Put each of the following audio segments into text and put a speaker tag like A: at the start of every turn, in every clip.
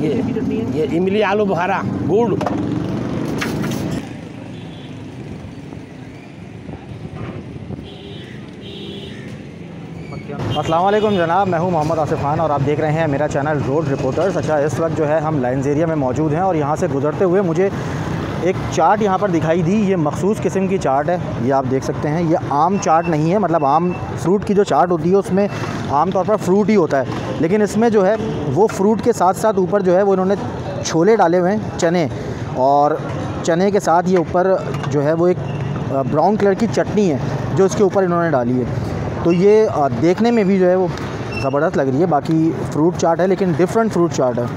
A: ये इमली आलू बुखारा गुड़।
B: अस्सलाम वालेकुम जनाब, मैं हूं मोहम्मद आसिफ खान और आप देख रहे हैं मेरा चैनल रोड रिपोर्टर्स। अच्छा, इस वक्त जो है हम लाइन्स एरिया में मौजूद हैं और यहाँ से गुजरते हुए मुझे एक चाट यहाँ पर दिखाई दी। ये मखसूस किस्म की चाट है, ये आप देख सकते हैं। ये आम चाट नहीं है, मतलब आम फ्रूट की जो चाट होती है उसमें आमतौर पर फ्रूट ही होता है, लेकिन इसमें जो है वो फ्रूट के साथ साथ ऊपर जो है वो इन्होंने छोले डाले हुए हैं, चने, और चने के साथ ये ऊपर जो है वो एक ब्राउन कलर की चटनी है जो इसके ऊपर इन्होंने डाली है। तो ये देखने में भी जो है वो ज़बरदस्त लग रही है। बाकी फ्रूट चाट है लेकिन डिफरेंट फ्रूट चाट है।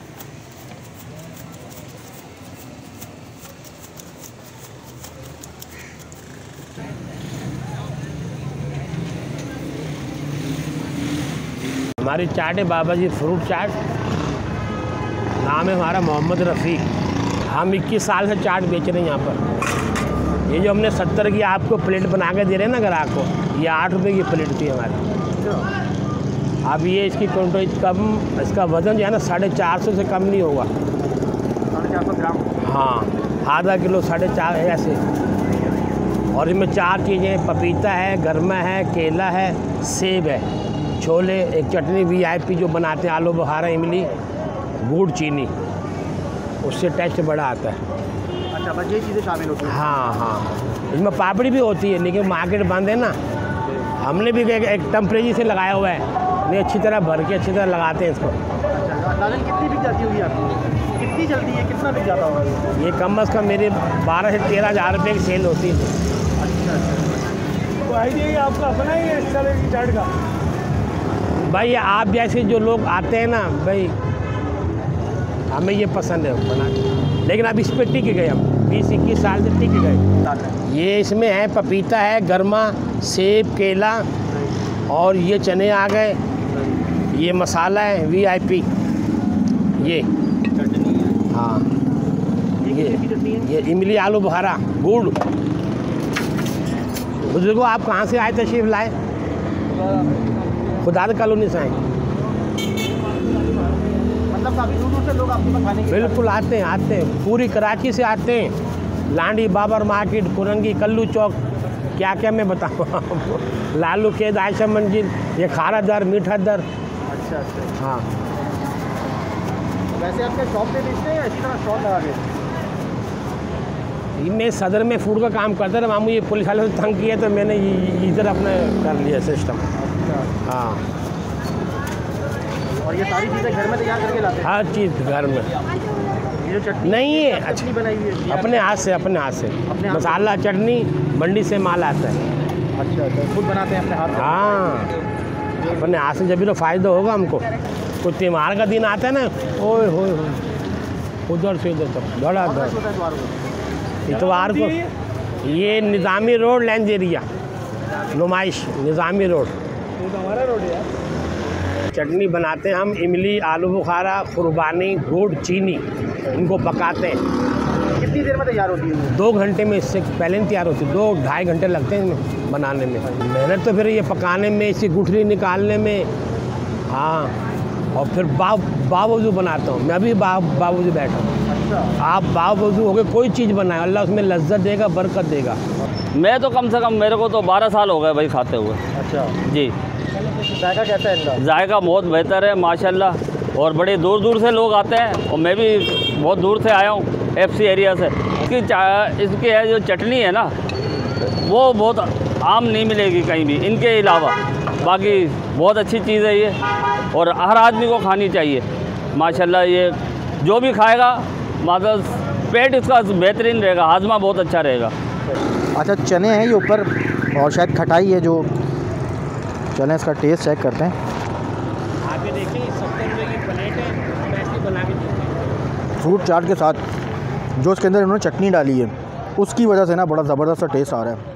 A: हमारी चाट है बाबा जी फ्रूट चाट। नाम है हमारा मोहम्मद रफ़ीक। हम 21 साल से चाट बेच रहे हैं यहाँ पर। ये जो हमने 70 की आपको प्लेट बना के दे रहे हैं ना ग्राहक को, ये 8 रुपये की प्लेट थी हमारी। अब ये इसकी क्वांटिटी कम, इसका वज़न जो है ना 450 से कम नहीं होगा।
B: 450 ग्राम?
A: हाँ, आधा किलो 450 ऐसे। और इसमें 4 चीज़ें, पपीता है, गरमा है, केला है, सेब है, छोले, एक चटनी VIP जो बनाते हैं आलू बुखारा, इमली, गुड़, चीनी, उससे टेस्ट बड़ा आता है।
B: अच्छा, बस ये चीज़ें शामिल होती हैं?
A: हाँ हाँ, इसमें पापड़ी भी होती है लेकिन मार्केट बंद है ना। हमने भी एक टेम्परेचर से लगाया हुआ है, नहीं अच्छी तरह भर के अच्छी तरह लगाते हैं इसको।
B: दालन कितनी बिक जाती होगी आपकी? कितनी जल्दी है, कितना बिक जाता होगा?
A: ये कम अज़ कम मेरे 12 से 13 हज़ार रुपये की सेल होती है।
B: अच्छा, तो आइडिया आपका अपना ही है इस तरह की चाट का?
A: भाई आप जैसे जो लोग आते हैं ना भाई, हमें ये पसंद है बना, लेकिन अब इस पर टिक गए, हम 20-21 साल से टिक गए। ये इसमें है पपीता है, गरमा, सेब, केला, और ये चने आ गए, ये मसाला है VIP, ये
B: चटनी है।
A: हाँ, ये इमली आलू बुखारा गुड़। बुजुर्गों, आप कहाँ से आए, तशरीफ़ लाए? खुदा कॉलोनी से आए।
B: मतलब काफ़ी दूर दूर से लोग आपके पास खाने के? बिल्कुल
A: आते हैं, पूरी कराची से आते हैं। लांडी, बाबर मार्केट, कुरंगी, कल्लू चौक, क्या क्या मैं बताऊँ आपको। लालू खेद, आयशा मंजिल, ये खारा दर, मीठा दर।
B: अच्छा अच्छा,
A: हाँ।
B: वैसे आपके शॉप पे बेचते हैं या इसी तरह स्टॉल लगा के?
A: मैं सदर में फूड का काम करता था, मामू ये पुलिस वाले से तंग किया तो मैंने इधर अपने कर लिया सिस्टम।
B: अच्छा।
A: हाँ।
B: और ये सारी चीज़ें घर में तैयार करके लाते हैं?
A: हर चीज़ घर में।
B: ये जो चटनी
A: नहीं है,
B: चटनी बनाई हुई है
A: अपने हाथ से, मसाला चटनी मंडी से माल आता है।
B: अच्छा अच्छा, खुद बनाते हैं अपने हाथ से?
A: हाँ, अपने हाथ से, जब भी तो फ़ायदा होगा हमको। कुछ त्यौहार का दिन आता है ना, ओए होए उधर से इधर तक बड़ा इतवार को। ये निज़ामी रोड लाइन्स एरिया, नुमाइश निज़ामी रोड।
B: तो हमारा रोड है।
A: चटनी बनाते हैं हम, इमली, आलू बुखारा, कुर्बानी, गुड़, चीनी, इनको पकाते हैं।
B: कितनी देर में तैयार होती है?
A: 2 घंटे में, इससे पहले नहीं तैयार होती। 2-2.5 घंटे लगते हैं इन्हें बनाने में। मेहनत तो फिर ये पकाने में, इसकी गुठली निकालने में। हाँ, और फिर बावजू बनाता हूँ मैं, अभी बावजू बैठा हूँ।
B: अच्छा।
A: आप बावजू हो गए, कोई चीज़ बनाए, अल्लाह उसमें लज्जत देगा, बरकत देगा।
C: मैं तो कम से कम, मेरे को तो 12 साल हो गए भाई खाते हुए।
B: अच्छा
C: जी।
B: जायका कैसा है इनका?
C: जायका बहुत बेहतर है माशाल्लाह, और बड़े दूर दूर से लोग आते हैं, और मैं भी बहुत दूर से आया हूँ, FC एरिया से। इसकी है जो चटनी है ना, वो बहुत आम नहीं मिलेगी कहीं भी इनके अलावा। बाकी बहुत अच्छी चीज़ है ये, और हर आदमी को खानी चाहिए माशाल्लाह। ये जो भी खाएगा मतलब पेट इसका बेहतरीन रहेगा, हाजमा बहुत अच्छा रहेगा।
B: अच्छा, चने हैं ये ऊपर, और शायद खटाई है जो, चलें इसका टेस्ट चेक करते हैं।
A: आप ये देखिए, 70 रुपये की प्लेट है, हम ऐसे बना के देते हैं।
B: फ्रूट चाट के साथ जो इसके अंदर इन्होंने चटनी डाली है उसकी वजह से ना बड़ा ज़बरदस्त सा टेस्ट आ रहा है।